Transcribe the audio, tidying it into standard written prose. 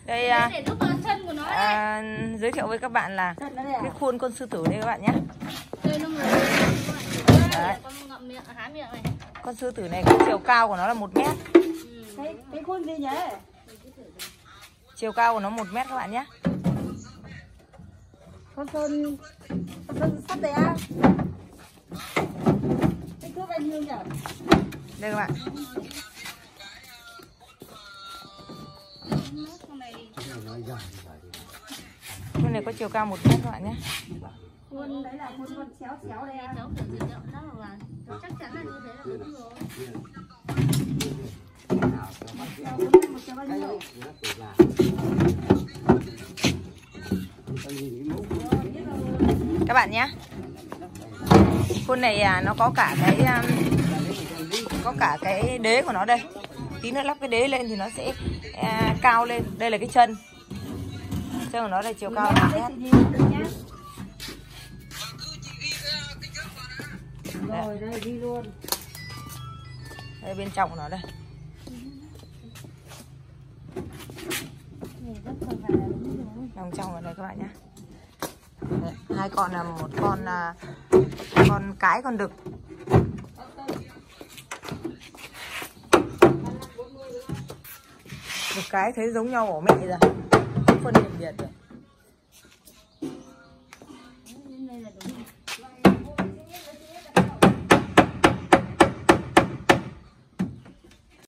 Đây giới thiệu với các bạn là cái khuôn con sư tử đây các bạn nhé. Con sư tử này cái chiều cao của nó là 1 mét. Cái khuôn gì nhỉ? Chiều cao của nó 1 mét các bạn nhé. Con sơn sắt đấy à? Cái cướp bao nhiêu nhỉ? Đây các bạn. Con này có chiều cao 1 mét các bạn nhé. Khuôn đấy là khuôn con chéo đây à? Chắc chắn là như thế là đúng rồi. Các bạn nhé. Khuôn này nó có cả cái đế của nó đây. Tí nữa lắp cái đế lên thì nó sẽ cao lên. Đây là cái chân. Chân của nó là chiều cao 1 mét. Rồi đây đi luôn. Đây bên trong của nó đây. Lòng trong ở đây các bạn nhé. Đấy, 2 con là một con cái con đực. Đực cái thấy giống nhau của mẹ rồi. Không phân biệt được.